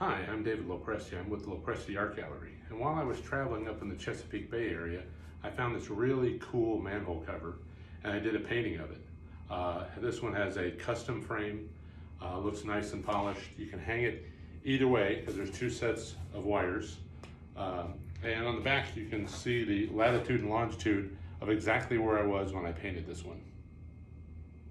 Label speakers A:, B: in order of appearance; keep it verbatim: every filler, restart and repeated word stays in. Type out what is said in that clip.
A: Hi, I'm David Lopresti. I'm with the Lopresti Art Gallery. And while I was traveling up in the Chesapeake Bay area, I found this really cool manhole cover, and I did a painting of it. Uh, this one has a custom frame, uh, looks nice and polished. You can hang it either way because there's two sets of wires. Um, and on the back you can see the latitude and longitude of exactly where I was when I painted this one.